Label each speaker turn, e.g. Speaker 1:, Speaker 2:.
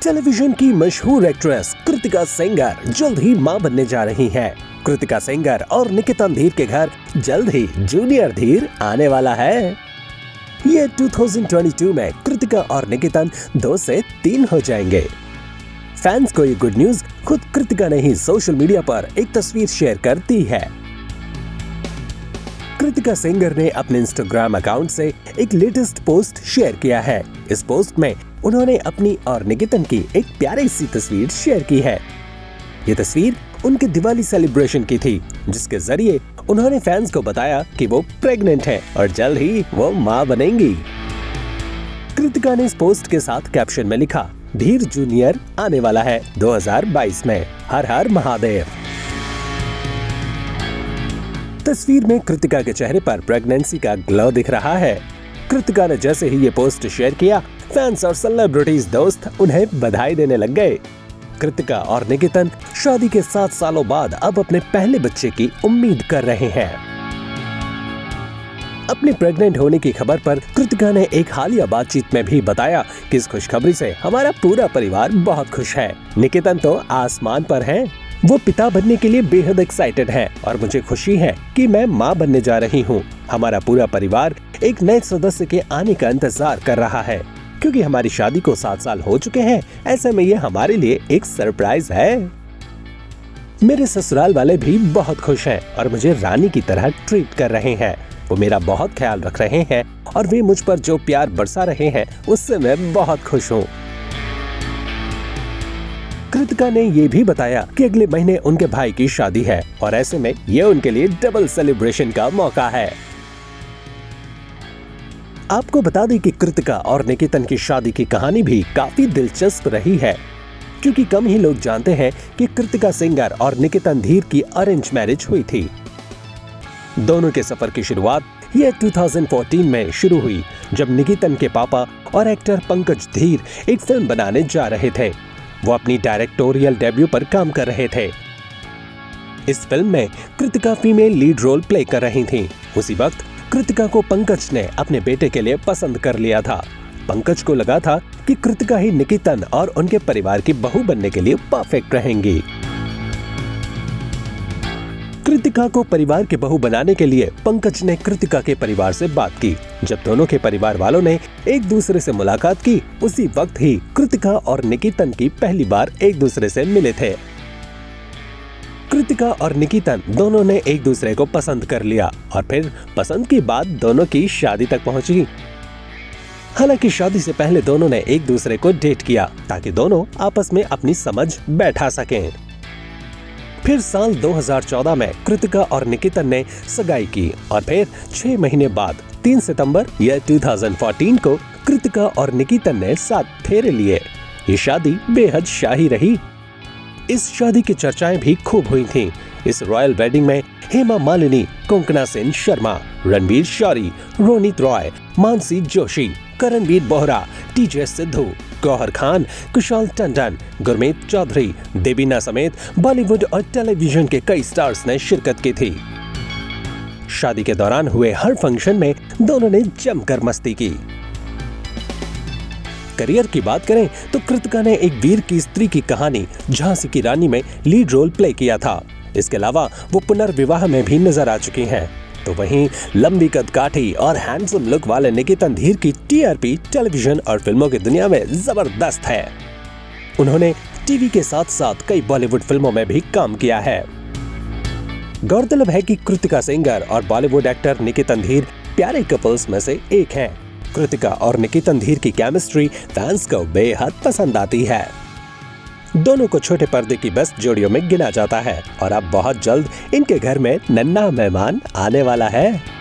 Speaker 1: Television की मशहूर actress Kritika Sengar जल्द ही मां बनने जा रही हैं। कृतिका सेंगर और निकितन धीर के घर जल्द ही जूनियर धीर आने वाला है। ये 2022 में कृतिका और निकितन 2 से 3 हो जाएंगे। फैंस को ये गुड न्यूज खुद कृतिका ने ही सोशल मीडिया पर एक तस्वीर शेयर कर दी है। कृतिका सेंगर ने अपने इंस्टाग्राम अकाउंट से एक लेटेस्ट पोस्ट शेयर किया है। इस पोस्ट में उन्होंने अपनी और निकितन की एक प्यारी सी तस्वीर शेयर की है। ये तस्वीर उनके दिवाली सेलिब्रेशन की थी, जिसके जरिए उन्होंने फैंस को बताया कि वो प्रेग्नेंट हैं और जल्द ही वो मां बनेंगी। कृतिका ने इस पोस्ट के साथ कैप्शन में लिखा, धीर जूनियर आने वाला है 2022 में, हर हर महादेव। तस्वीर में कृतिका के चेहरे पर प्रेगनेंसी का ग्लो दिख रहा है। कृतिका ने जैसे ही ये पोस्ट शेयर किया, फैंस और सेलिब्रिटीज दोस्त उन्हें बधाई देने लग गए। कृतिका और निकितन शादी के 7 सालों बाद अब अपने पहले बच्चे की उम्मीद कर रहे हैं। अपने प्रेग्नेंट होने की खबर पर कृतिका ने एक हालिया बातचीत में भी बताया कि इस खुशखबरी से हमारा पूरा परिवार बहुत खुश है। निकितन तो आसमान पर है, वो पिता बनने के लिए बेहद एक्साइटेड है और मुझे खुशी है कि मैं मां बनने जा रही हूं। हमारा पूरा परिवार एक नए सदस्य के आने का इंतजार कर रहा है, क्योंकि हमारी शादी को 7 साल हो चुके हैं। ऐसे में ये हमारे लिए एक सरप्राइज है। मेरे ससुराल वाले भी बहुत खुश हैं और मुझे रानी की तरह ट्रीट कर रहे हैं। वो मेरा बहुत ख्याल रख रहे हैं और वे मुझ पर जो प्यार बरसा रहे हैं उससे मैं बहुत खुश हूँ। कृतिका ने ये भी बताया कि अगले महीने उनके भाई की शादी है और ऐसे में ये उनके लिए डबल सेलिब्रेशन का मौका है। आपको बता दें कि कृतिका और निकितन की शादी की कहानी भी काफी दिलचस्प रही है, क्योंकि कम ही लोग जानते हैं कि कृतिका सेंगर और निकितन धीर की अरेंज मैरिज हुई थी। दोनों के सफर की शुरुआत ये 2014 में शुरू हुई, जब निकितन के पापा और एक्टर पंकज धीर एक फिल्म बनाने जा रहे थे। वो अपनी डायरेक्टोरियल डेब्यू पर काम कर रहे थे। इस फिल्म में Kritika female lead role play कर रही थीं। उसी वक्त कृतिका को पंकज ने अपने बेटे के लिए पसंद कर लिया था। पंकज को लगा था कि कृतिका ही निकितन और उनके परिवार की बहू बनने के लिए परफेक्ट रहेंगी। कृतिका को परिवार की बहू बनाने के लिए पंकज ने कृतिका के परिवार से बात की। जब दोनों के परिवार वालों ने एक दूसरे से मुलाकात की, उसी वक्त ही कृतिका और निकितन की पहली बार एक दूसरे से मिले थे। कृतिका और निकितन दोनों ने एक दूसरे को पसंद कर लिया और फिर पसंद की बात दोनों की शादी तक पहुंची। हालांकि शादी से पहले दोनों ने एक दूसरे को डेट किया ताकि दोनों आपस में अपनी समझ बैठा सकें। फिर साल 2014 में कृतिका और निकितन ने सगाई की और फिर 6 महीने बाद 3 सितंबर या 2014 को कृतिका और निकितन ने 7 फेरे लिए। ये शादी बेहद शाही रही। इस शादी की चर्चाएं भी खूब हुई थीं। इस रॉयल वेडिंग में हेमा मालिनी, कोंकणा सेन शर्मा, रणबीर शौरी, रोनित रॉय, मानसी जोशी, करणवीर बोहरा, टीजे सिद्धू, गौहर खान, कुशाल टंडन, गुरमीत चौधरी, देवीना समेत बॉलीवुड और टेलीविजन के कई स्टार्स ने शिरकत की थी। शादी के दौरान हुए हर फंक्शन में दोनों ने जमकर मस्ती की। करियर की बात करें तो कृतिका ने एक वीर की स्त्री की कहानी झांसी की रानी में लीड रोल प्ले किया था। इसके अलावा वो पुनर्विवाह में भी नजर आ चुकी हैं। तो वहीं लंबी कदकाठी और हैंडसम लुक वाले निकितन धीर की टीआरपी टेलीविजन और फिल्मों की दुनिया में जबरदस्त है। उन्होंने टीवी के साथ साथ कई बॉलीवुड फिल्मों में भी काम किया है। गौरतलब है कि कृतिका सेंगर और बॉलीवुड एक्टर निकितन धीर प्यारे कपल्स में से एक हैं। कृतिका और निकितन धीर की केमिस्ट्री फैंस को बेहद पसंद आती है। दोनों को छोटे पर्दे की बेस्ट जोड़ियों में गिना जाता है और अब बहुत जल्द इनके घर में नन्हा मेहमान आने वाला है।